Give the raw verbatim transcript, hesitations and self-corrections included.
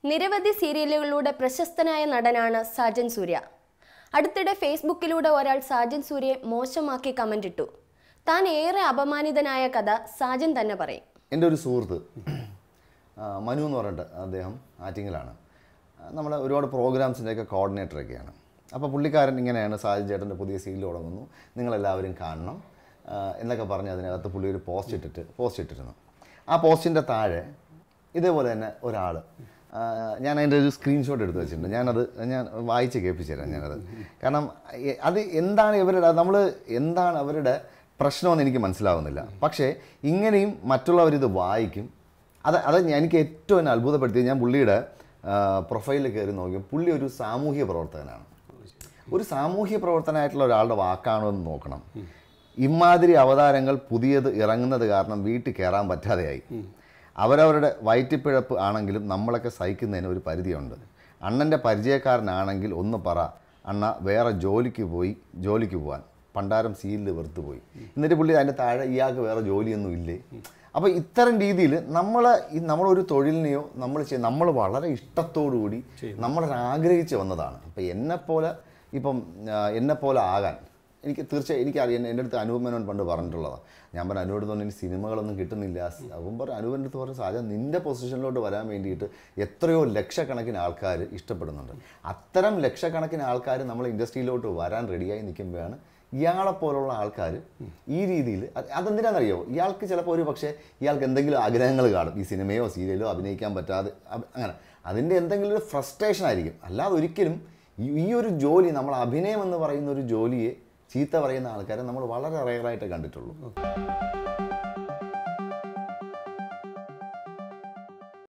നിരവധി സീരിയലുകളിലൂടെ പ്രശസ്തനായ നടനാണ് സാജൻ സൂര്യ. അടുത്തിടെ ഫേസ്ബുക്കിലൂടെ ഒരാൾ സാജൻ സൂര്യയെ മോശമാക്കി കമന്റ് ഇട്ടു. താൻ ഏറെ അപമാനിതനായ കഥ സാജൻ തന്നെ പറയും. എൻ്റെ ഒരു സുഹൃത്ത് മനു എന്ന് പറഞ്ഞിട്ട് അദ്ദേഹം ആറ്റിങ്ങിലാണ്. നമ്മൾ ഒരുപാട് പ്രോഗ്രാംസിൻ്റെയൊക്കെ കോർഡിനേറ്ററൊക്കെയാണ്. അപ്പോൾ പുള്ളിക്കാരൻ ഇങ്ങനെയാണ്, സാജൻ ചേട്ടൻ്റെ പുതിയ സീരിയൽ തുടങ്ങുന്നു, നിങ്ങളെല്ലാവരും കാണണം എന്നൊക്കെ പറഞ്ഞ് അതിനകത്ത് പുള്ളി ഒരു പോസ്റ്റ് ഇട്ടിട്ട് പോസ്റ്റ് ഇട്ടിരുന്നു. ആ പോസ്റ്റിൻ്റെ താഴെ ഇതേപോലെ തന്നെ ഒരാൾ, ഞാൻ അതിൻ്റെ ഒരു സ്ക്രീൻഷോട്ട് എടുത്ത് വെച്ചിട്ടുണ്ട്. ഞാനത് ഞാൻ വായിച്ച് കേൾപ്പിച്ചു തരാം ഞാനത്. കാരണം അത് എന്താണ് ഇവരുടെ നമ്മൾ എന്താണ് അവരുടെ പ്രശ്നമെന്ന് എനിക്ക് മനസ്സിലാവുന്നില്ല. പക്ഷേ ഇങ്ങനെയും മറ്റുള്ളവരിത് വായിക്കും. അത് അത് എനിക്ക് ഏറ്റവും എന്നെ അത്ഭുതപ്പെടുത്തിയത്, ഞാൻ പുള്ളിയുടെ പ്രൊഫൈലിൽ കയറി നോക്കിയും പുള്ളി ഒരു സാമൂഹ്യ പ്രവർത്തകനാണ്. ഒരു സാമൂഹ്യ പ്രവർത്തനമായിട്ടുള്ള ഒരാളുടെ വാക്കാണോ എന്ന് നോക്കണം. ഇമാതിരി അവതാരങ്ങൾ പുതിയത് ഇറങ്ങുന്നത് കാരണം വീട്ടിൽ കയറാൻ പറ്റാതെയായി. അവരവരുടെ വയറ്റിപ്പിഴപ്പ് ആണെങ്കിലും നമ്മളൊക്കെ സഹിക്കുന്നതിന് ഒരു പരിധിയുണ്ട്. അണ്ണൻ്റെ പരിചയക്കാരനാണെങ്കിൽ ഒന്ന് പറ, അണ്ണ വേറെ ജോലിക്ക് പോയി ജോലിക്ക് പോകാൻ പണ്ടാരം സീലിൽ വെറുത്തു പോയി. എന്നിട്ട് പുള്ളി അതിൻ്റെ താഴെ ഇയാൾക്ക് വേറെ ജോലിയൊന്നും ഇല്ലേ. അപ്പോൾ ഇത്തരം രീതിയിൽ നമ്മൾ ഈ നമ്മളൊരു തൊഴിലിനെയോ നമ്മൾ ചെയ്യ നമ്മൾ വളരെ ഇഷ്ടത്തോടുകൂടി നമ്മളത് ആഗ്രഹിച്ച് വന്നതാണ്. അപ്പം എന്നെപ്പോലെ ഇപ്പം എന്നെപ്പോലെ ആകാൻ എനിക്ക് തീർച്ചയായും എനിക്കറിയാം. എൻ്റെ അടുത്ത് അനൂപ് മേനോൻ പണ്ട് പറഞ്ഞിട്ടുള്ളതാണ്. ഞാൻ പറഞ്ഞ അനൂപ് തോന്നി എനിക്ക് സിനിമകളൊന്നും കിട്ടുന്നില്ല. അപ്പം പറഞ്ഞു അനൂപിൻ്റെ അടുത്ത് പറഞ്ഞു, സാജ നിൻ്റെ പൊസിഷനിലോട്ട് വരാൻ വേണ്ടിയിട്ട് എത്രയോ ലക്ഷക്കണക്കിന് ആൾക്കാർ ഇഷ്ടപ്പെടുന്നുണ്ട്. അത്തരം ലക്ഷക്കണക്കിന് ആൾക്കാർ നമ്മൾ ഇൻഡസ്ട്രിയിലോട്ട് വരാൻ റെഡിയായി നിൽക്കുമ്പോഴാണ് ഇയാളെപ്പോലുള്ള ആൾക്കാർ ഈ രീതിയിൽ. അതെന്തിനാണെന്നറിയോ, ഇയാൾക്ക് ചിലപ്പോൾ ഒരു പക്ഷേ ഇയാൾക്ക് എന്തെങ്കിലും ആഗ്രഹങ്ങൾ കാണും, ഈ സിനിമയോ സീരിയലോ അഭിനയിക്കാൻ പറ്റാതെ അങ്ങനെ അതിൻ്റെ എന്തെങ്കിലും ഒരു ഫ്രസ്ട്രേഷൻ ആയിരിക്കും. അല്ലാതെ ഒരിക്കലും ഈ ഒരു ജോലി, നമ്മൾ അഭിനയം എന്ന് പറയുന്ന ഒരു ജോലിയെ ചീത്ത പറയുന്ന ആൾക്കാരെ നമ്മൾ വളരെ റെയറായിട്ട് കണ്ടിട്ടുള്ളൂ.